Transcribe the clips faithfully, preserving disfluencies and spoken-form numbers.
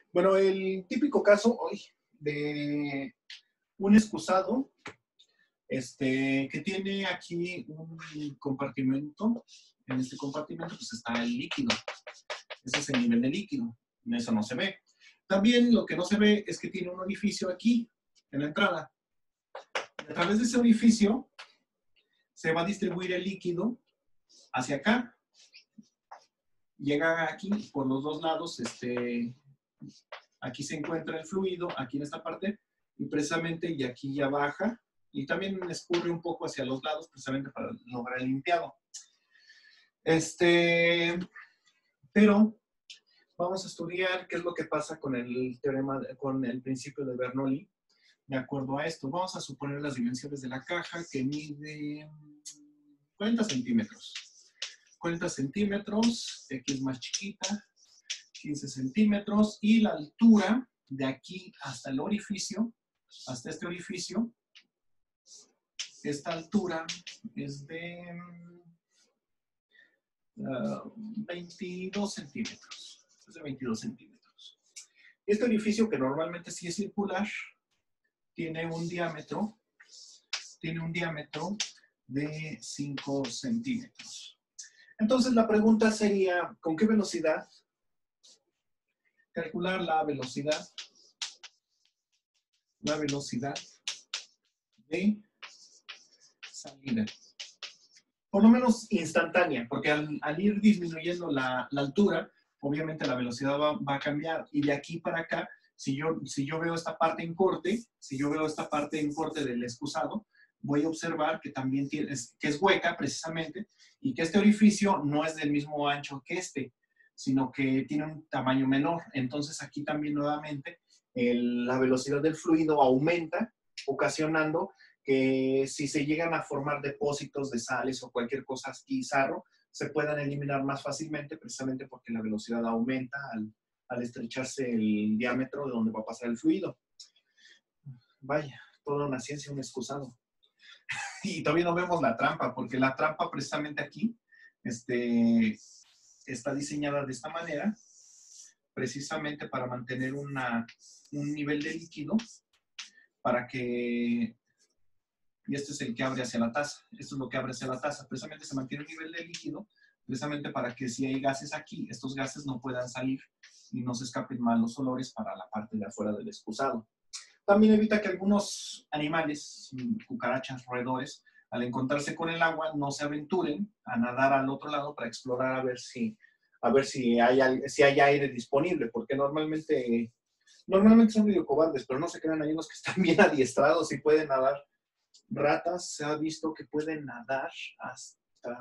Bueno, el típico caso hoy de un excusado este, que tiene aquí un compartimento. En este compartimento pues está el líquido. Ese es el nivel de líquido. Eso no se ve. También lo que no se ve es que tiene un orificio aquí, en la entrada. A través de ese orificio se va a distribuir el líquido hacia acá. Llega aquí por los dos lados, este, aquí se encuentra el fluido, aquí en esta parte, y precisamente y aquí ya baja, y también escurre un poco hacia los lados, precisamente para lograr el limpiado. Este, pero vamos a estudiar qué es lo que pasa con el teorema, con el principio de Bernoulli. De acuerdo a esto, vamos a suponer las dimensiones de la caja que mide cuarenta centímetros. cuarenta centímetros, de aquí es más chiquita, quince centímetros, y la altura de aquí hasta el orificio, hasta este orificio, esta altura es de uh, veintidós centímetros, es de veintidós centímetros. Este orificio, que normalmente sí es circular, tiene un diámetro, tiene un diámetro de cinco centímetros. Entonces la pregunta sería, ¿con qué velocidad? Calcular la velocidad, la velocidad de salida. Por lo menos instantánea, porque al, al ir disminuyendo la, la altura, obviamente la velocidad va, va a cambiar. Y de aquí para acá, si yo, si yo veo esta parte en corte, si yo veo esta parte en corte del excusado, voy a observar que también tiene, que es hueca precisamente, y que este orificio no es del mismo ancho que este, sino que tiene un tamaño menor. Entonces aquí también nuevamente el, la velocidad del fluido aumenta, ocasionando que si se llegan a formar depósitos de sales o cualquier cosa aquí, sarro, se puedan eliminar más fácilmente, precisamente porque la velocidad aumenta al, al estrecharse el diámetro de donde va a pasar el fluido. Vaya, toda una ciencia, un excusado. Y todavía no vemos la trampa, porque la trampa precisamente aquí este, está diseñada de esta manera, precisamente para mantener una, un nivel de líquido, para que, y este es el que abre hacia la taza, esto es lo que abre hacia la taza, precisamente se mantiene un nivel de líquido, precisamente para que si hay gases aquí, estos gases no puedan salir y no se escapen malos olores para la parte de afuera del excusado. También evita que algunos animales, cucarachas, roedores, al encontrarse con el agua, no se aventuren a nadar al otro lado para explorar a ver si, a ver si, hay, si hay aire disponible, porque normalmente, normalmente son medio cobardes, pero no se crean, hay unos que están bien adiestrados y pueden nadar. Ratas, se ha visto que pueden nadar hasta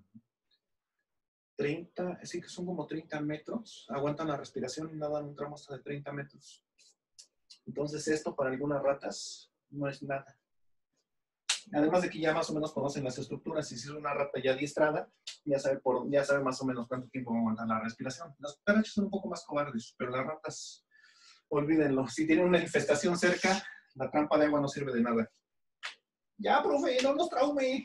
treinta, sí que son como treinta metros, aguantan la respiración y nadan un tramo hasta de treinta metros. Entonces esto para algunas ratas no es nada. Además de que ya más o menos conocen las estructuras, y si es una rata ya adiestrada, ya sabe, por, ya sabe más o menos cuánto tiempo va a aguantar la respiración. Las cucarachas son un poco más cobardes, pero las ratas, olvídenlo. Si tienen una infestación cerca, la trampa de agua no sirve de nada. Ya, profe, no nos traume.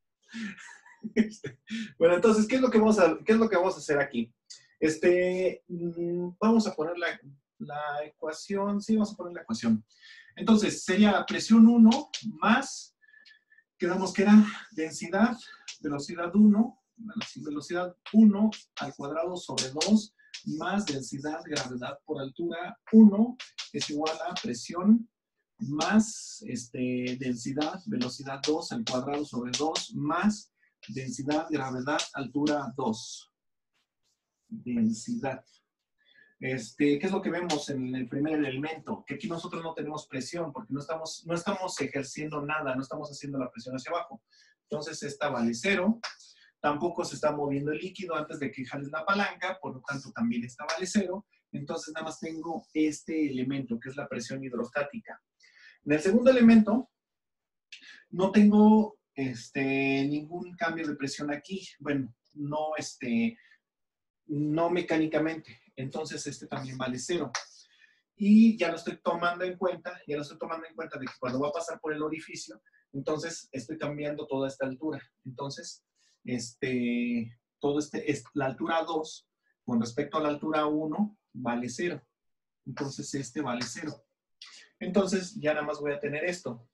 Bueno, entonces, ¿qué es lo que vamos a, qué es lo que vamos a hacer aquí? Este, vamos a poner la, la ecuación, sí, vamos a poner la ecuación. Entonces, sería presión uno más, quedamos que era densidad, velocidad uno, velocidad uno al cuadrado sobre dos, más densidad, gravedad por altura uno, es igual a presión más este, densidad, velocidad dos al cuadrado sobre dos, más densidad, gravedad, altura dos. Densidad. Este, ¿qué es lo que vemos en el primer elemento? Que aquí nosotros no tenemos presión, porque no estamos, no estamos ejerciendo nada, no estamos haciendo la presión hacia abajo. Entonces, esta vale cero. Tampoco se está moviendo el líquido antes de que jales la palanca, por lo tanto, también esta vale cero. Entonces, nada más tengo este elemento, que es la presión hidrostática. En el segundo elemento, no tengo este, ningún cambio de presión aquí. Bueno, no, este, no mecánicamente. Entonces, este también vale cero. Y ya lo estoy tomando en cuenta, ya lo estoy tomando en cuenta de que cuando va a pasar por el orificio, entonces estoy cambiando toda esta altura. Entonces, este, todo este, es, la altura dos con respecto a la altura uno vale cero. Entonces este vale cero. Entonces ya nada más voy a tener esto.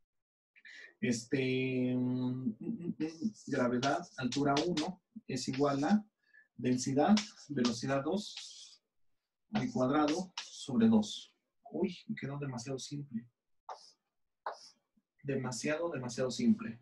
Este, mm, mm, mm, gravedad, altura uno, es igual a densidad, velocidad dos, al cuadrado sobre dos. Uy, me quedó demasiado simple. Demasiado, demasiado simple.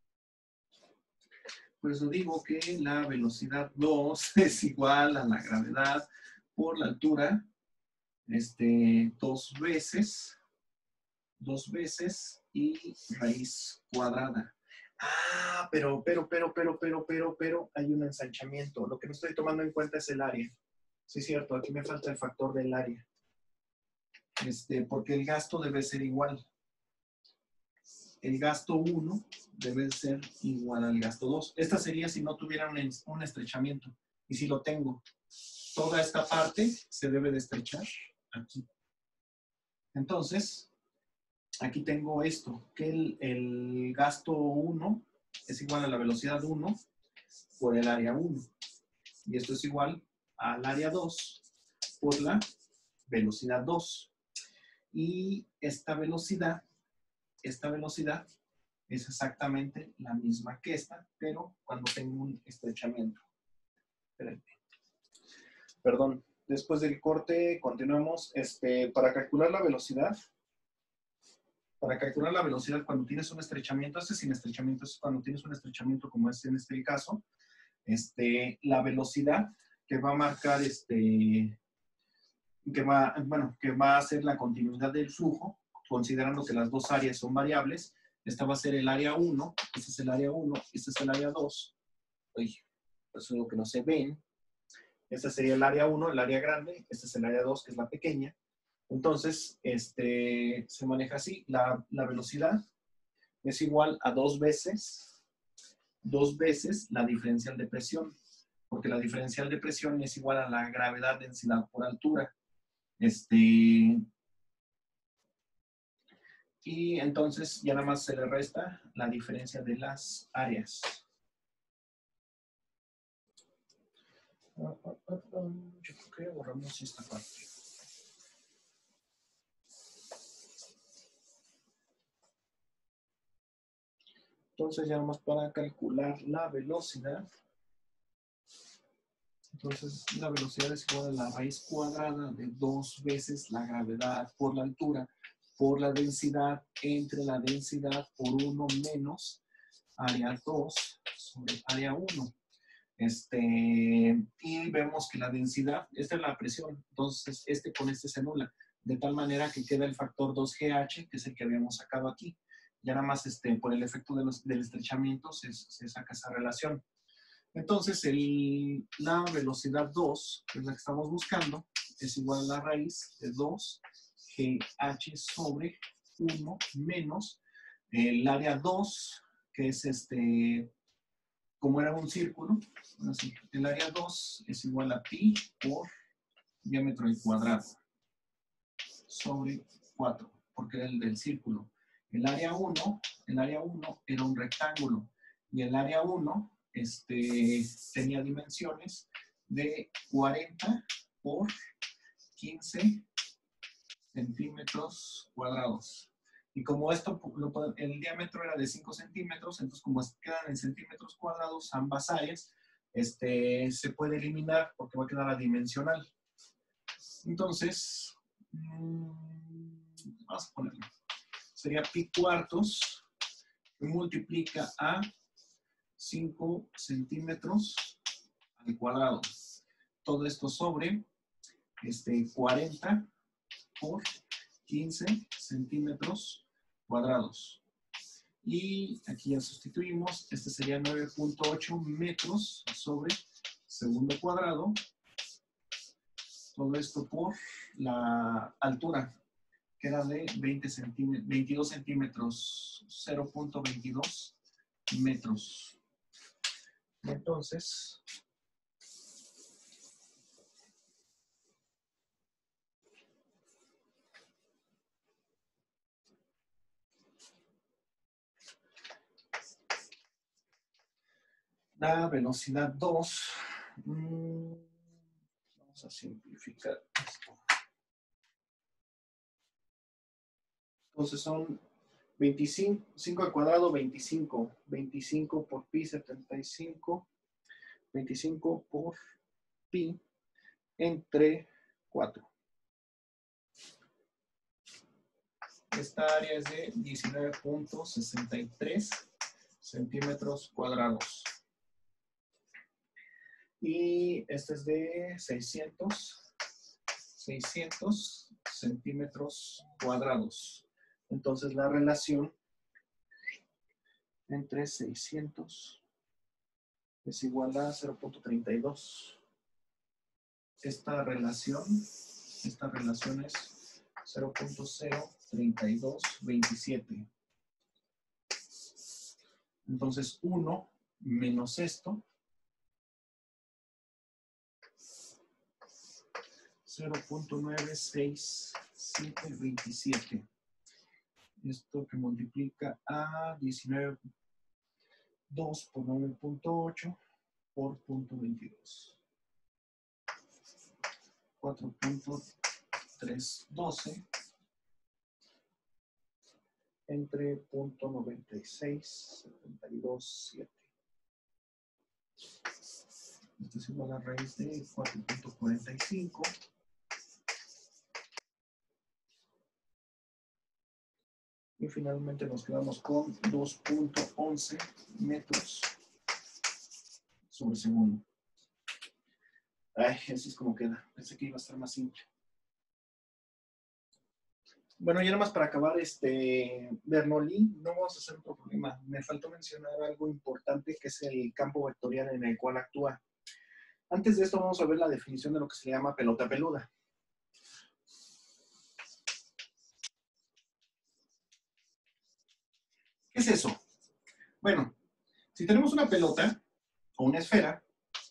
Por eso digo que la velocidad dos es igual a la gravedad por la altura, este, dos veces, dos veces y raíz cuadrada. Ah, pero, pero, pero, pero, pero, pero, pero, hay un ensanchamiento. Lo que no estoy tomando en cuenta es el área. Sí, es cierto, aquí me falta el factor del área. Este, porque el gasto debe ser igual. El gasto uno debe ser igual al gasto dos. Esta sería si no tuviera un, un estrechamiento. Y si lo tengo, toda esta parte se debe de estrechar aquí. Entonces, aquí tengo esto, que el, el gasto uno es igual a la velocidad uno por el área uno. Y esto es igual al área dos por la velocidad dos. Y esta velocidad, esta velocidad es exactamente la misma que esta, pero cuando tengo un estrechamiento. Espérenme. Perdón, después del corte continuamos. Este, para calcular la velocidad, para calcular la velocidad cuando tienes un estrechamiento, este sin estrechamiento es cuando tienes un estrechamiento como este en este caso, este, la velocidad que va a marcar, este, que va, bueno, que va a ser la continuidad del flujo, considerando que las dos áreas son variables. Esta va a ser el área uno, este es el área uno, este es el área dos. Uy, eso es lo que no se ven. Este sería el área uno, el área grande, este es el área dos, que es la pequeña. Entonces, este, se maneja así. La, la velocidad es igual a dos veces, dos veces la diferencial de presión, porque la diferencial de presión es igual a la gravedad densidad por altura. Este, y entonces ya nada más se le resta la diferencia de las áreas. Yo creo que borramos esta parte. Entonces ya nada más para calcular la velocidad. Entonces la velocidad es igual a la raíz cuadrada de dos veces la gravedad por la altura por la densidad entre la densidad por uno menos área dos sobre área uno. Este, y vemos que la densidad, esta es la presión, entonces este con este se anula, de tal manera que queda el factor dos G H, que es el que habíamos sacado aquí. Ya nada más este, por el efecto de los, del estrechamiento se, se saca esa relación. Entonces el, la velocidad dos, que es la que estamos buscando, es igual a la raíz de dos G H sobre uno menos el área dos, que es este, como era un círculo, así, el área dos es igual a pi por diámetro al cuadrado sobre cuatro, porque era el del círculo. El área uno, el área uno era un rectángulo y el área uno este, tenía dimensiones de cuarenta por quince centímetros cuadrados. Y como esto, el diámetro era de cinco centímetros, entonces como quedan en centímetros cuadrados ambas áreas, este, se puede eliminar porque va a quedar adimensional. Entonces, mmm, vamos a ponerlo. Sería pi cuartos que multiplica a cinco centímetros al cuadrado. Todo esto sobre este, cuarenta por quince centímetros cuadrados. Y aquí ya sustituimos, este sería nueve punto ocho metros sobre segundo cuadrado. Todo esto por la altura, que era de veinte centímetros, veintidós centímetros, cero punto veintidós metros. Entonces, la velocidad dos, mmm, vamos a simplificar esto. Entonces son veinticinco, cinco al cuadrado, veinticinco. veinticinco por pi, setenta y cinco. veinticinco por pi entre cuatro. Esta área es de diecinueve punto sesenta y tres centímetros cuadrados. Y este es de seiscientos, seiscientos centímetros cuadrados. Entonces la relación entre seiscientos es igual a cero punto treinta y dos. Esta relación, esta relación es cero punto cero treinta y dos veintisiete. Entonces uno menos esto, cero punto nueve seis siete veintisiete. Esto que multiplica a diecinueve, dos por nueve punto ocho por punto veintidós. cuatro punto trescientos doce entre punto noventa y seis setenta y dos siete. Esto es igual a raíz de cuatro punto cuarenta y cinco. Y finalmente nos quedamos con dos punto once metros sobre segundo. Ay, así es como queda. Pensé que iba a estar más simple. Bueno, y nada más para acabar, este, Bernoulli, no vamos a hacer otro problema. Me faltó mencionar algo importante que es el campo vectorial en el cual actúa. Antes de esto vamos a ver la definición de lo que se llama pelota peluda. ¿Qué es eso? Bueno, si tenemos una pelota o una esfera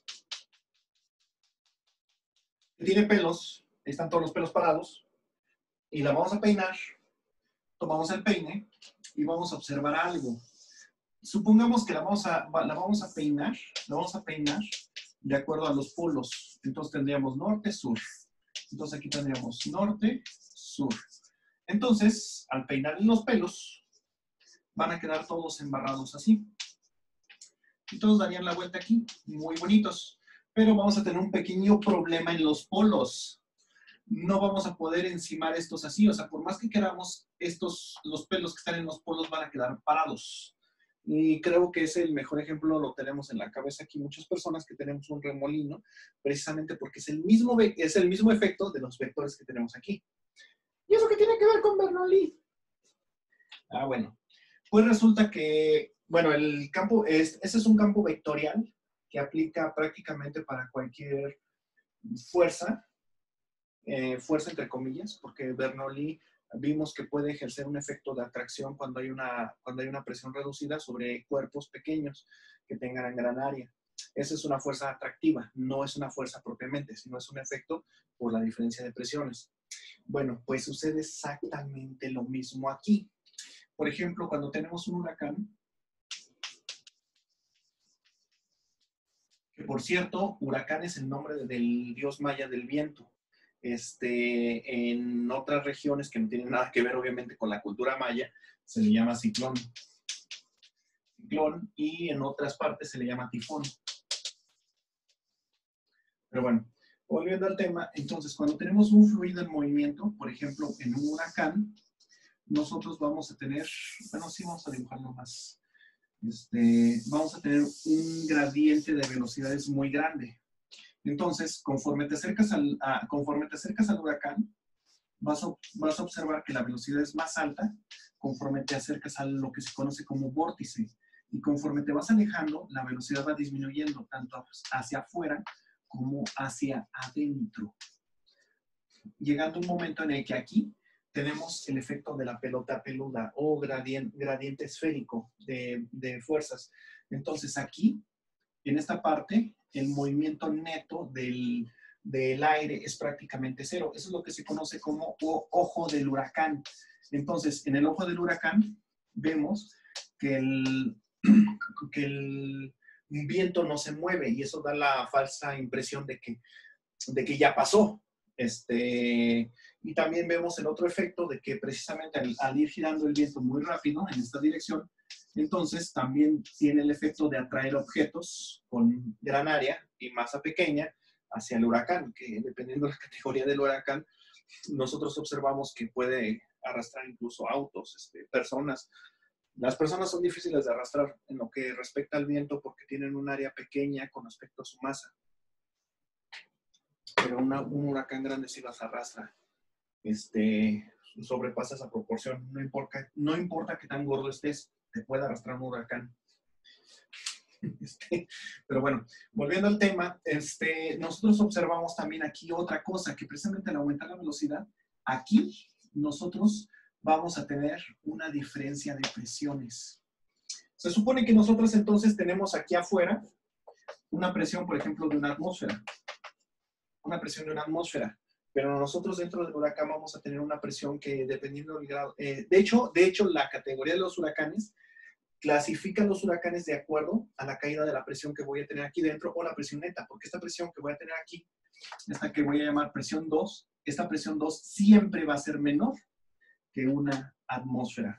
que tiene pelos, están todos los pelos parados, y la vamos a peinar, tomamos el peine y vamos a observar algo. Supongamos que la vamos a, la vamos a peinar, la vamos a peinar de acuerdo a los polos. Entonces tendríamos norte, sur. Entonces aquí tendríamos norte, sur. Entonces, al peinar los pelos, van a quedar todos embarrados así. Y todos darían la vuelta aquí, muy bonitos. Pero vamos a tener un pequeño problema en los polos. No vamos a poder encimar estos así. O sea, por más que queramos, estos, los pelos que están en los polos van a quedar parados. Y creo que es el mejor ejemplo, lo tenemos en la cabeza aquí muchas personas que tenemos un remolino, precisamente porque es el mismo, es el mismo efecto de los vectores que tenemos aquí. ¿Y eso qué tiene que ver con Bernoulli? Ah, bueno. Pues resulta que, bueno, el campo, es, ese es un campo vectorial que aplica prácticamente para cualquier fuerza, eh, fuerza entre comillas, porque Bernoulli vimos que puede ejercer un efecto de atracción cuando hay una, cuando hay una presión reducida sobre cuerpos pequeños que tengan gran área. Esa es una fuerza atractiva, no es una fuerza propiamente, sino es un efecto por la diferencia de presiones. Bueno, pues sucede exactamente lo mismo aquí. Por ejemplo, cuando tenemos un huracán, que por cierto, huracán es el nombre del dios maya del viento. Este, en otras regiones que no tienen nada que ver obviamente con la cultura maya, se le llama ciclón. Ciclón, y en otras partes se le llama tifón. Pero bueno, volviendo al tema, entonces cuando tenemos un fluido en movimiento, por ejemplo, en un huracán, nosotros vamos a tener, bueno, sí vamos a dibujarlo más, este, vamos a tener un gradiente de velocidades muy grande. Entonces, conforme te acercas al, a, conforme te acercas al huracán, vas a, vas a observar que la velocidad es más alta conforme te acercas a lo que se conoce como vórtice. Y conforme te vas alejando, la velocidad va disminuyendo tanto hacia afuera como hacia adentro. Llegando un momento en el que aquí tenemos el efecto de la pelota peluda o gradiente, gradiente esférico de, de fuerzas. Entonces aquí, en esta parte, el movimiento neto del, del aire es prácticamente cero. Eso es lo que se conoce como ojo del huracán. Entonces, en el ojo del huracán vemos que el, que el viento no se mueve y eso da la falsa impresión de que, de que ya pasó. Este, y también vemos el otro efecto de que precisamente al, al ir girando el viento muy rápido en esta dirección, entonces también tiene el efecto de atraer objetos con gran área y masa pequeña hacia el huracán, que dependiendo de la categoría del huracán, nosotros observamos que puede arrastrar incluso autos, este, personas. Las personas son difíciles de arrastrar en lo que respecta al viento porque tienen un área pequeña con respecto a su masa. Pero una, un huracán grande sí las arrastra. Este, sobrepasa esa proporción. No importa, no importa qué tan gordo estés, te puede arrastrar un huracán. Este, pero bueno, volviendo al tema, este, nosotros observamos también aquí otra cosa, que precisamente al aumentar la velocidad, aquí nosotros vamos a tener una diferencia de presiones. Se supone que nosotros entonces tenemos aquí afuera una presión, por ejemplo, de una atmósfera. Una presión de una atmósfera. Pero nosotros dentro del huracán vamos a tener una presión que dependiendo del grado... Eh, de, hecho, de hecho, la categoría de los huracanes clasifican los huracanes de acuerdo a la caída de la presión que voy a tener aquí dentro o la presión neta, porque esta presión que voy a tener aquí, esta que voy a llamar presión dos, esta presión dos siempre va a ser menor que una atmósfera.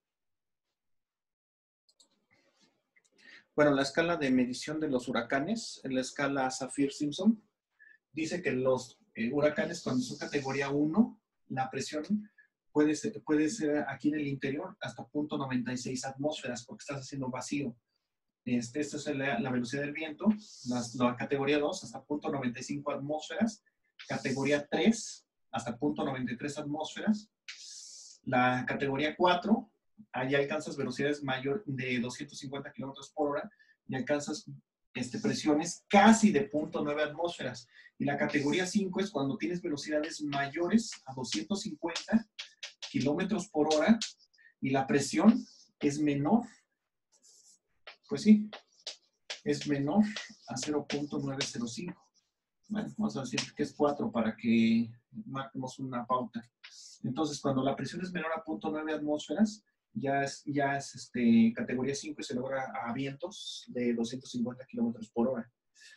Bueno, la escala de medición de los huracanes, en la escala Saffir-Simpson, dice que los eh, huracanes cuando son categoría uno, la presión puede ser, puede ser aquí en el interior hasta punto noventa y seis atmósferas porque estás haciendo vacío. Este, esta es la, la velocidad del viento. La, la categoría dos hasta punto noventa y cinco atmósferas. Categoría tres hasta punto noventa y tres atmósferas. La categoría cuatro, allá alcanzas velocidades mayor de doscientos cincuenta kilómetros por hora y alcanzas este, presiones casi de punto nueve atmósferas. Y la categoría cinco es cuando tienes velocidades mayores a doscientos cincuenta kilómetros por hora y la presión es menor, pues sí, es menor a cero punto novecientos cinco. Bueno, vamos a decir que es cuatro para que marquemos una pauta. Entonces, cuando la presión es menor a punto nueve atmósferas, ya es, ya es este, categoría cinco y se logra a vientos de doscientos cincuenta kilómetros por hora.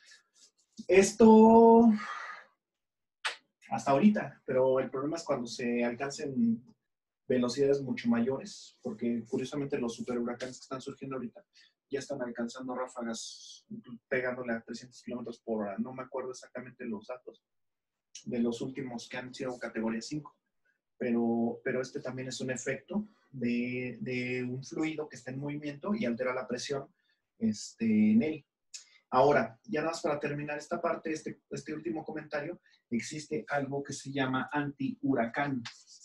Esto hasta ahorita, pero el problema es cuando se alcancen velocidades mucho mayores, porque curiosamente los superhuracanes que están surgiendo ahorita ya están alcanzando ráfagas pegándole a trescientos kilómetros por hora. No me acuerdo exactamente los datos de los últimos que han sido categoría cinco, pero, pero este también es un efecto de, de un fluido que está en movimiento y altera la presión este, en él. Ahora, ya nada más para terminar esta parte, este, este último comentario, existe algo que se llama antihuracán.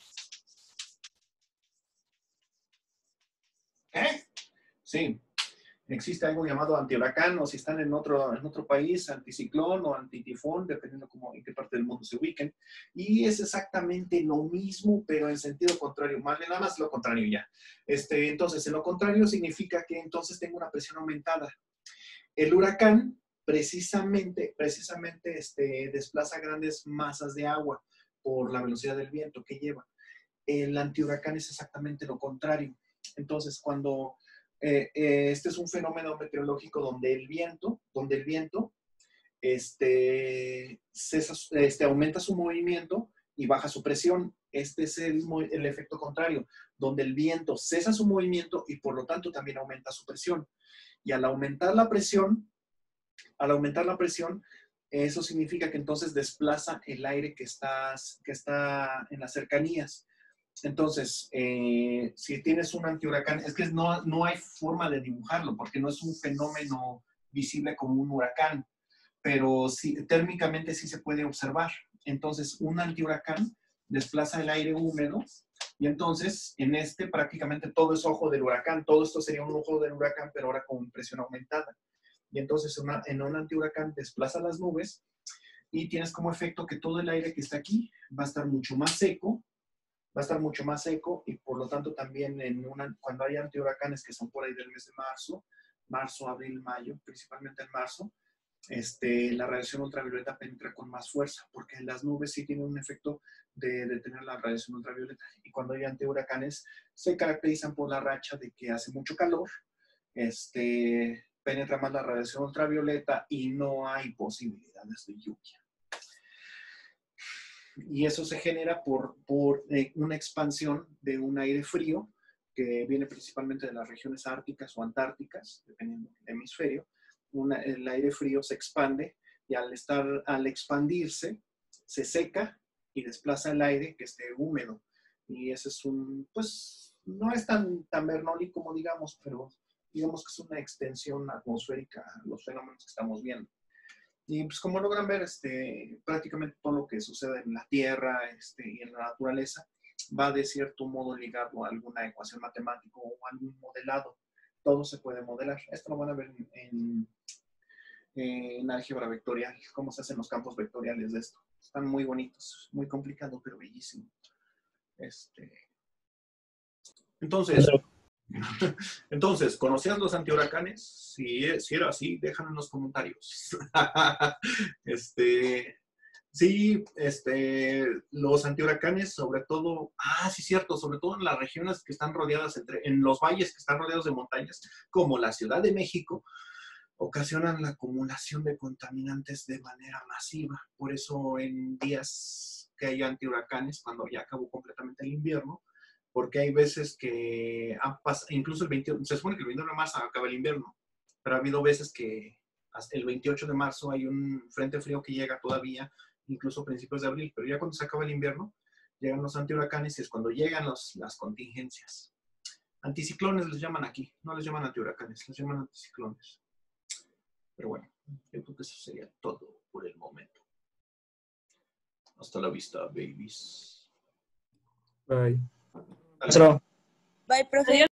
¿Eh? Sí, existe algo llamado antihuracán, o si están en otro, en otro país, anticiclón o antitifón, dependiendo cómo, en qué parte del mundo se ubiquen. Y es exactamente lo mismo, pero en sentido contrario, más nada más lo contrario ya. Este, entonces, en lo contrario significa que entonces tengo una presión aumentada. El huracán precisamente, precisamente este, desplaza grandes masas de agua por la velocidad del viento que lleva. El antihuracán es exactamente lo contrario. Entonces, cuando eh, eh, este es un fenómeno meteorológico donde el viento, donde el viento este, cesa, este, aumenta su movimiento y baja su presión. Este es el, el efecto contrario, donde el viento cesa su movimiento y por lo tanto también aumenta su presión. Y al aumentar la presión, al aumentar la presión, eso significa que entonces desplaza el aire que, estás, que está en las cercanías. Entonces, eh, si tienes un antihuracán, es que no, no hay forma de dibujarlo porque no es un fenómeno visible como un huracán, pero sí, térmicamente sí se puede observar. Entonces, un antihuracán desplaza el aire húmedo y entonces en este prácticamente todo es ojo del huracán. Todo esto sería un ojo del huracán, pero ahora con presión aumentada. Y entonces una, en un antihuracán desplaza las nubes y tienes como efecto que todo el aire que está aquí va a estar mucho más seco, va a estar mucho más seco y por lo tanto también en una, cuando hay antihuracanes que son por ahí del mes de marzo, marzo, abril, mayo, principalmente en marzo, este, la radiación ultravioleta penetra con más fuerza porque las nubes sí tienen un efecto de detener la radiación ultravioleta y cuando hay antihuracanes se caracterizan por la racha de que hace mucho calor, este, penetra más la radiación ultravioleta y no hay posibilidades de lluvia. y eso se genera por, por eh, una expansión de un aire frío que viene principalmente de las regiones árticas o antárticas, dependiendo del hemisferio. Una, el aire frío se expande y al, estar, al expandirse se seca y desplaza el aire que esté húmedo. Y ese es un, pues, no es tan, tan Bernoulli como digamos, pero digamos que es una extensión atmosférica a los fenómenos que estamos viendo. Y pues como logran ver, este, prácticamente todo lo que sucede en la Tierra este, y en la naturaleza va de cierto modo ligado a alguna ecuación matemática o algún modelado. Todo se puede modelar. Esto lo van a ver en, en, en álgebra vectorial, cómo se hacen los campos vectoriales de esto. Están muy bonitos, muy complicado, pero bellísimo. Este, entonces, entonces, ¿conocías los antihuracanes? Si, si era así, déjalo en los comentarios. este, sí, este, los antihuracanes, sobre todo, ah, sí, cierto, sobre todo en las regiones que están rodeadas, entre, en los valles que están rodeados de montañas, como la Ciudad de México, ocasionan la acumulación de contaminantes de manera masiva. Por eso en días que hay antihuracanes, cuando ya acabó completamente el invierno, porque hay veces que ha pasado, incluso el veintiocho, se supone que el veintidós de marzo acaba el invierno, pero ha habido veces que hasta el veintiocho de marzo hay un frente frío que llega todavía, incluso a principios de abril, pero ya cuando se acaba el invierno, llegan los antihuracanes y es cuando llegan los, las contingencias. Anticiclones les llaman aquí, no les llaman antihuracanes, les llaman anticiclones. Pero bueno, yo creo que eso sería todo por el momento. Hasta la vista, babies. Bye. Dale. Bye, profe.